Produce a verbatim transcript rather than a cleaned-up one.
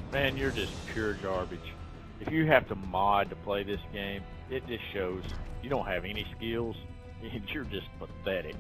Man, you're just pure garbage. If you have to mod to play this game, it just shows you don't have any skills, and you're just pathetic.